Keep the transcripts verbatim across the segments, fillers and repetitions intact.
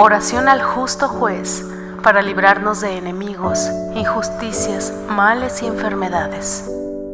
Oración al justo juez, para librarnos de enemigos, injusticias, males y enfermedades.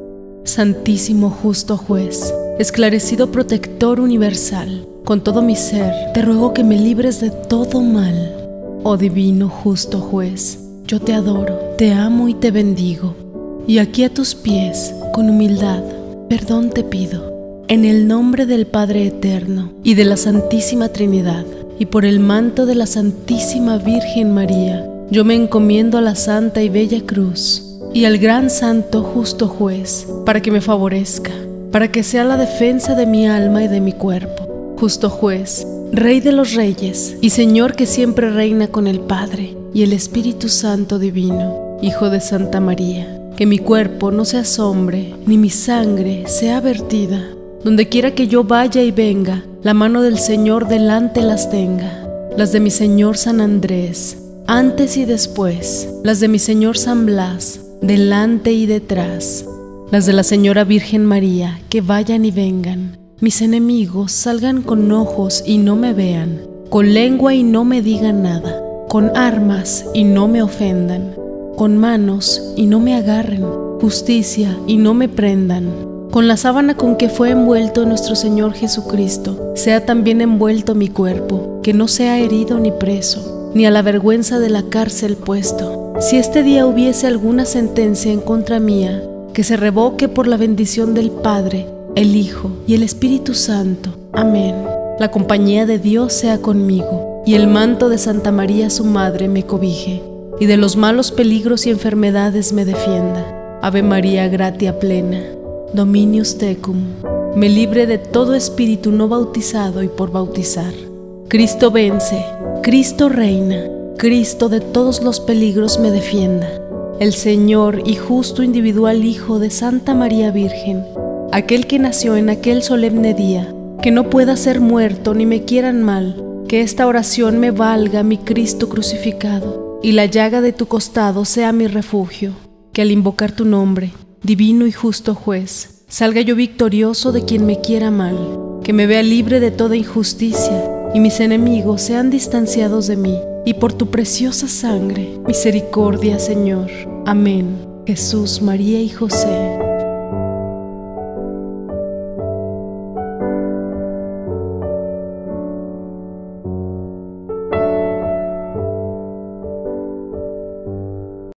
Santísimo justo juez, esclarecido protector universal, con todo mi ser te ruego que me libres de todo mal. Oh divino justo juez, yo te adoro, te amo y te bendigo. Y aquí a tus pies, con humildad, perdón te pido. En el nombre del Padre Eterno y de la Santísima Trinidad, y por el manto de la Santísima Virgen María, yo me encomiendo a la Santa y Bella Cruz y al gran Santo Justo Juez, para que me favorezca, para que sea la defensa de mi alma y de mi cuerpo. Justo Juez, Rey de los Reyes y Señor que siempre reina con el Padre y el Espíritu Santo Divino, Hijo de Santa María, que mi cuerpo no se asombre, ni mi sangre sea vertida. Donde quiera que yo vaya y venga, la mano del Señor delante las tenga, las de mi Señor San Andrés, antes y después, las de mi Señor San Blas, delante y detrás, las de la Señora Virgen María, que vayan y vengan. Mis enemigos salgan con ojos y no me vean, con lengua y no me digan nada, con armas y no me ofendan, con manos y no me agarren, justicia y no me prendan. Con la sábana con que fue envuelto nuestro Señor Jesucristo, sea también envuelto mi cuerpo, que no sea herido ni preso, ni a la vergüenza de la cárcel puesto. Si este día hubiese alguna sentencia en contra mía, que se revoque por la bendición del Padre, el Hijo y el Espíritu Santo. Amén. La compañía de Dios sea conmigo, y el manto de Santa María su Madre me cobije, y de los malos peligros y enfermedades me defienda. Ave María, gratia plena, Dominus tecum, me libre de todo espíritu no bautizado y por bautizar. Cristo vence, Cristo reina, Cristo de todos los peligros me defienda. El Señor y justo individual Hijo de Santa María Virgen, aquel que nació en aquel solemne día, que no pueda ser muerto ni me quieran mal, que esta oración me valga, mi Cristo crucificado, y la llaga de tu costado sea mi refugio, que al invocar tu nombre, divino y justo juez, salga yo victorioso de quien me quiera mal, que me vea libre de toda injusticia, y mis enemigos sean distanciados de mí, y por tu preciosa sangre, misericordia, Señor. Amén. Jesús, María y José,